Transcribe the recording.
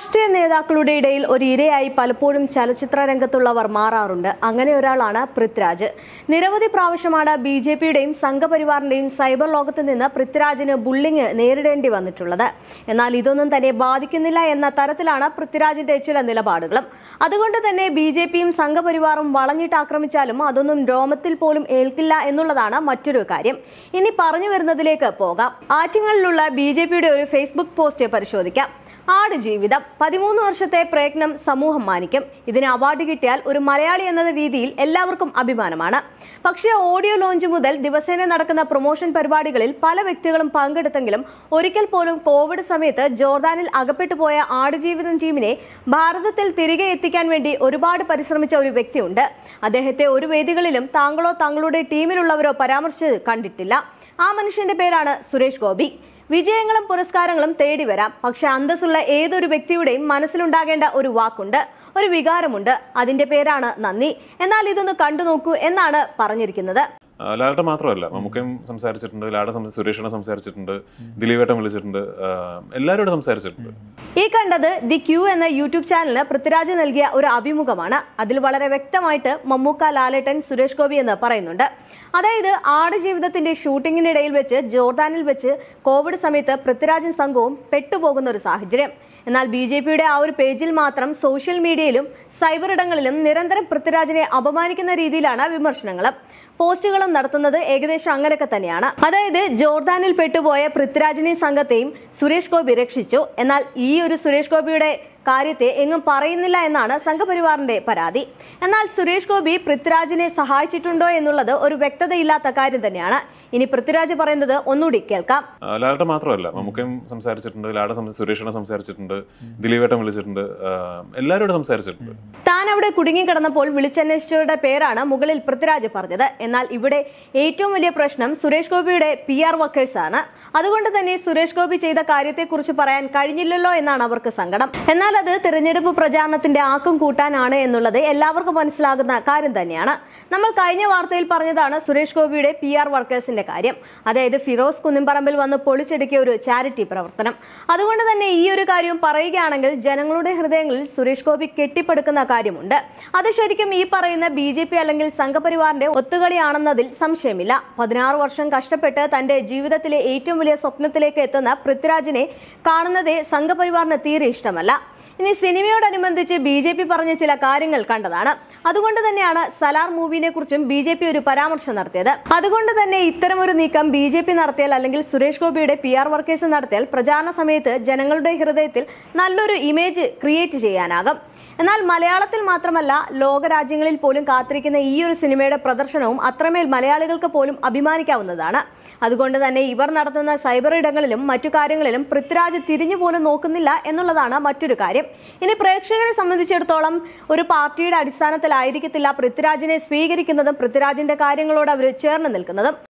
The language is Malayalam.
രാഷ്ട്രീയ നേതാക്കളുടെ ഇടയിൽ ഒരു ഇരയായി പലപ്പോഴും ചലച്ചിത്ര രംഗത്തുള്ളവർ മാറാറുണ്ട്. അങ്ങനെ ഒരാളാണ് പൃഥ്വിരാജ്. നിരവധി പ്രാവശ്യമാണ് ബിജെപിയുടെയും സംഘപരിവാറിന്റെയും സൈബർ ലോകത്ത് നിന്ന് പൃഥ്വിരാജിന് ബുള്ളിങ് നേരിടേണ്ടി വന്നിട്ടുള്ളത്. എന്നാൽ ഇതൊന്നും തന്നെ ബാധിക്കുന്നില്ല എന്ന തരത്തിലാണ് പൃഥ്വിരാജിന്റെ ചില നിലപാടുകളും. അതുകൊണ്ട് തന്നെ ബിജെപിയും സംഘപരിവാറും വളഞ്ഞിട്ട് ആക്രമിച്ചാലും അതൊന്നും രോമത്തിൽ പോലും ഏൽക്കില്ല എന്നുള്ളതാണ് മറ്റൊരു കാര്യം. ഇനി പറഞ്ഞു വരുന്നതിലേക്ക് പോകാം. ആറ്റിങ്ങലിലുള്ള ബിജെപിയുടെ ഒരു ഫേസ്ബുക്ക് പോസ്റ്റ് പരിശോധിക്കാം. ആടുജീവിതം 13 വർഷത്തെ പ്രയത്നം സമൂഹം മാനിക്കും. ഇതിന് അവാർഡ് കിട്ടിയാൽ ഒരു മലയാളി എന്ന രീതിയിൽ എല്ലാവർക്കും അഭിമാനമാണ്. പക്ഷേ ഓഡിയോ ലോഞ്ച് മുതൽ ദിവസേന നടക്കുന്ന പ്രൊമോഷൻ പരിപാടികളിൽ പല വ്യക്തികളും പങ്കെടുത്തെങ്കിലും ഒരിക്കൽ പോലും കോവിഡ് സമയത്ത് ജോർദാനിൽ അകപ്പെട്ടു പോയ ആടുജീവിതം ടീമിനെ ഭാരതത്തിൽ തിരികെ എത്തിക്കാൻ വേണ്ടി ഒരുപാട് പരിശ്രമിച്ച ഒരു വ്യക്തിയുണ്ട്. അദ്ദേഹത്തെ ഒരു വേദികളിലും താങ്കളോ താങ്കളുടെ ടീമിലുള്ളവരോ പരാമർശിച്ച് കണ്ടിട്ടില്ല. ആ മനുഷ്യന്റെ പേരാണ് സുരേഷ് ഗോപി. വിജയങ്ങളും പുരസ്കാരങ്ങളും തേടി വരാം. പക്ഷെ അന്തസ്സുള്ള ഏതൊരു വ്യക്തിയുടെയും മനസ്സിലുണ്ടാകേണ്ട ഒരു വാക്കുണ്ട്, ഒരു വികാരമുണ്ട്. അതിന്റെ പേരാണ് നന്ദി. എന്നാൽ ഇതൊന്ന് കണ്ടു നോക്കൂ എന്നാണ് പറഞ്ഞിരിക്കുന്നത്. ലാലേട്ടൻ മാത്രമല്ല, മമ്മൂക്കയും സംസാരിച്ചിട്ടുണ്ട്, സുരേഷിനെ സംസാരിച്ചിട്ടുണ്ട്, ദിലീപേട്ടൻ വിളിച്ചിട്ടുണ്ട്, എല്ലാവരോടും സംസാരിച്ചിട്ടുണ്ട്. ഈ കണ്ടത് ദി ക്യൂ എന്ന യൂട്യൂബ് ചാനലിന് പൃഥ്വിരാജ് നൽകിയ ഒരു അഭിമുഖമാണ്. അതിൽ വളരെ വ്യക്തമായിട്ട് മമ്മൂക്ക, ലാലേട്ടൻ, സുരേഷ് ഗോപി എന്ന് പറയുന്നുണ്ട്. അതായത് ആടുജീവിതത്തിന്റെ ഷൂട്ടിങ്ങിനിടയിൽ വെച്ച് ജോർദാനിൽ വെച്ച് കോവിഡ് സമയത്ത് പൃഥ്വിരാജും സംഘവും പെട്ടുപോകുന്ന ഒരു സാഹചര്യം. എന്നാൽ ബിജെപിയുടെ ആ ഒരു പേജിൽ മാത്രം സോഷ്യൽ മീഡിയയിലും സൈബർ ഇടങ്ങളിലും നിരന്തരം പൃഥ്വിരാജിനെ അപമാനിക്കുന്ന രീതിയിലാണ് വിമർശനങ്ങളും പോസ്റ്റുകളും നടത്തുന്നത്. ഏകദേശം അങ്ങനെയൊക്കെ തന്നെയാണ്. അതായത് ജോർദാനിൽ പെട്ടുപോയ പൃഥ്വിരാജിനെയും സംഘത്തെയും സുരേഷ് ഗോപി രക്ഷിച്ചു. എന്നാൽ ഈ ഒരു സുരേഷ് ഗോപിയുടെ കാര്യത്തെ എങ്ങും പറയുന്നില്ല എന്നാണ് സംഘപരിവാറിന്റെ പരാതി. എന്നാൽ സുരേഷ് ഗോപി പൃഥ്വിരാജിനെ സഹായിച്ചിട്ടുണ്ടോ എന്നുള്ളത് ഒരു വ്യക്തതയില്ലാത്ത കാര്യം തന്നെയാണ്. ഇനി പൃഥ്വിരാജ് പറയുന്നത് ഒന്നുകൂടി കേൾക്കാം. ലാലേട്ടൻ മാത്രമല്ല, മമ്മൂക്കയും സംസാരിച്ചിട്ടുണ്ട്, സുരേഷിനെ സംസാരിച്ചിട്ടുണ്ട്, ദിലീപേട്ടൻ വിളിച്ചിട്ടുണ്ട്, എല്ലാവരോടും സംസാരിച്ചിട്ടുണ്ട്. താൻ അവിടെ കുടുങ്ങിക്കിടന്നപ്പോൾ വിളിച്ചന്വേഷിച്ചവരുടെ പേരാണ് മുകളിൽ പൃഥ്വിരാജ് പറഞ്ഞത്. എന്നാൽ ഇവിടെ ഏറ്റവും വലിയ പ്രശ്നം സുരേഷ് ഗോപിയുടെ PR വർക്കേഴ്സ് ആണ്. അതുകൊണ്ട് തന്നെ സുരേഷ് ഗോപി ചെയ്ത കാര്യത്തെക്കുറിച്ച് പറയാൻ കഴിഞ്ഞില്ലല്ലോ എന്നാണ് അവർക്ക് സങ്കടം. എന്നാൽ അത് തിരഞ്ഞെടുപ്പ് പ്രചാരണത്തിന്റെ ആക്കം കൂട്ടാനാണ് എന്നുള്ളത് എല്ലാവർക്കും മനസ്സിലാകുന്ന കാര്യം തന്നെയാണ്. നമ്മൾ കഴിഞ്ഞ വാർത്തയിൽ പറഞ്ഞതാണ് സുരേഷ് ഗോപിയുടെ PR വർക്കേഴ്സിന്റെ കാര്യം. അതായത് ഫിറോസ് കുന്നിൻപറമ്പിൽ വന്ന് പൊളിച്ചെടുക്കിയ ഒരു ചാരിറ്റി പ്രവർത്തനം. അതുകൊണ്ട് തന്നെ ഈ ഒരു കാര്യം പറയുകയാണെങ്കിൽ ജനങ്ങളുടെ ഹൃദയങ്ങളിൽ സുരേഷ് ഗോപി കെട്ടിപ്പടുക്കുന്ന കാര്യമുണ്ട്. അത് ശരിക്കും ഈ പറയുന്ന BJP അല്ലെങ്കിൽ സംഘപരിവാറിന്റെ ഒത്തുകളിയാണെന്നതിൽ സംശയമില്ല. 16 വർഷം കഷ്ടപ്പെട്ട് തന്റെ ജീവിതത്തിലെ ഏറ്റവും വലിയ സ്വപ്നത്തിലേക്ക് എത്തുന്ന പൃഥ്വിരാജിനെ കാണുന്നതേ സംഘപരിവാറിന് തീരെ ഇഷ്ടമല്ല. ഇനി സിനിമയോടനുബന്ധിച്ച് BJP പറഞ്ഞ ചില കാര്യങ്ങൾ കണ്ടതാണ്. അതുകൊണ്ട് തന്നെയാണ് സലാർ മൂവിനെ കുറിച്ചും BJP ഒരു പരാമർശം നടത്തിയത്. അതുകൊണ്ട് തന്നെ ഇത്തരമൊരു നീക്കം BJP നടത്തിയാൽ അല്ലെങ്കിൽ സുരേഷ് ഗോപിയുടെ PR വർക്കേഴ്സ് നടത്തിയാൽ പ്രചാരണ സമയത്ത് ജനങ്ങളുടെ ഹൃദയത്തിൽ നല്ലൊരു ഇമേജ് ക്രിയേറ്റ് ചെയ്യാനാകും. എന്നാൽ മലയാളത്തിൽ മാത്രമല്ല ലോകരാജ്യങ്ങളിൽ പോലും കാത്തിരിക്കുന്ന ഈ ഒരു സിനിമയുടെ പ്രദർശനവും അത്രമേൽ മലയാളികൾക്ക് പോലും അഭിമാനിക്കാവുന്നതാണ്. അതുകൊണ്ട് തന്നെ ഇവർ നടത്തുന്ന സൈബർ ഇടങ്ങളിലും മറ്റു കാര്യങ്ങളിലും പൃഥ്വിരാജ് തിരിഞ്ഞു പോലും നോക്കുന്നില്ല എന്നുള്ളതാണ് മറ്റൊരു കാര്യം. ഇനി പ്രേക്ഷകരെ സംബന്ധിച്ചിടത്തോളം ഒരു പാർട്ടിയുടെ അടിസ്ഥാനത്തിലായിരിക്കത്തില്ല പൃഥ്വിരാജിനെ സ്വീകരിക്കുന്നതും പൃഥ്വിരാജിന്റെ കാര്യങ്ങളോട് അവർ ചേർന്ന് നിൽക്കുന്നതും.